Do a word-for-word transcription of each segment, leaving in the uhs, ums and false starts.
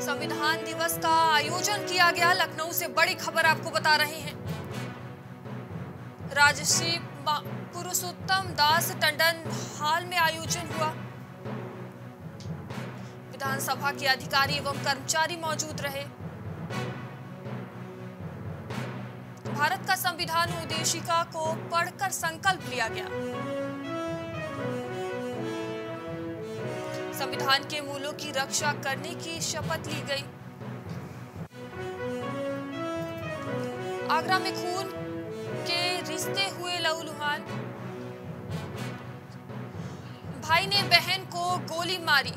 संविधान दिवस का आयोजन किया गया। लखनऊ से बड़ी खबर आपको बता रहे हैं। राजश्री पुरुषोत्तम दास टंडन हॉल में आयोजन हुआ। विधानसभा के अधिकारी एवं कर्मचारी मौजूद रहे। भारत का संविधान उद्देशिका को पढ़कर संकल्प लिया गया। संविधान के मूलों की रक्षा करने की शपथ ली गई। आगरा में खून के रिश्ते हुए लहूलुहान। भाई ने बहन को गोली मारी।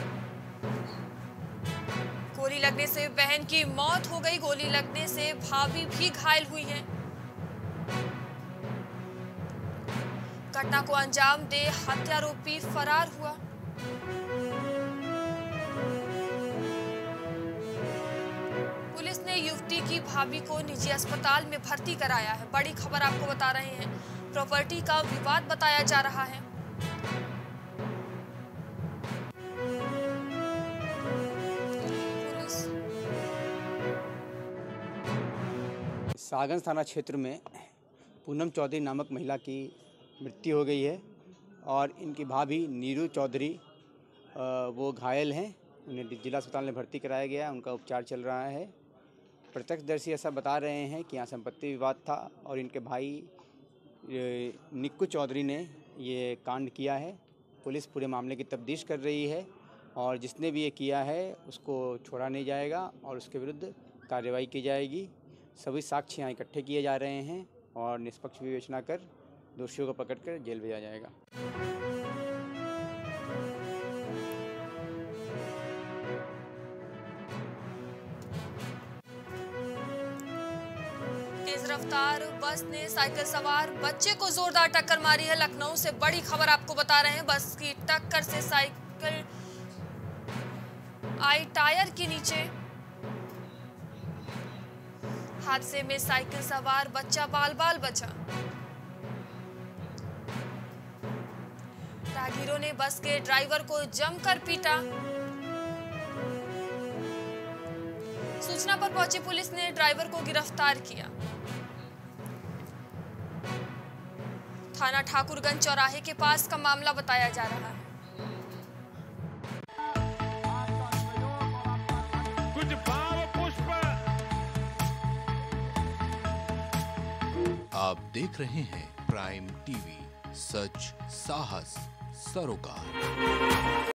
गोली लगने से बहन की मौत हो गई। गोली लगने से भाभी भी घायल हुई है। घटना को अंजाम दे हत्यारोपी फरार हुआ। पुलिस ने युवती की भाभी को निजी अस्पताल में भर्ती कराया है। बड़ी खबर आपको बता रहे हैं। प्रॉपर्टी का विवाद बताया जा रहा है। पुलिस सागंज थाना क्षेत्र में पूनम चौधरी नामक महिला की मृत्यु हो गई है और इनकी भाभी नीरू चौधरी वो घायल हैं। उन्हें जिला अस्पताल में भर्ती कराया गया है। उनका उपचार चल रहा है। प्रत्यक्षदर्शी ऐसा बता रहे हैं कि यहाँ संपत्ति विवाद था और इनके भाई निक्कू चौधरी ने ये कांड किया है। पुलिस पूरे मामले की तफ्तीश कर रही है और जिसने भी ये किया है उसको छोड़ा नहीं जाएगा और उसके विरुद्ध कार्रवाई की जाएगी। सभी साक्ष्य यहाँ इकट्ठे किए जा रहे हैं और निष्पक्ष विवेचना कर दोषियों को पकड़कर जेल भेजा जाएगा। तेज रफ्तार बस ने साइकिल सवार बच्चे को जोरदार टक्कर मारी है। लखनऊ से बड़ी खबर आपको बता रहे हैं। बस की टक्कर से साइकिल आई टायर के नीचे। हादसे में साइकिल सवार बच्चा बाल बाल बचा। राहगीरों ने बस के ड्राइवर को जमकर पीटा। सूचना पर पहुंची पुलिस ने ड्राइवर को गिरफ्तार किया। थाना ठाकुरगंज चौराहे के पास का मामला बताया जा रहा है। कुछ भाव पुष्प। आप देख रहे हैं प्राइम टीवी, सच साहस सरोकार।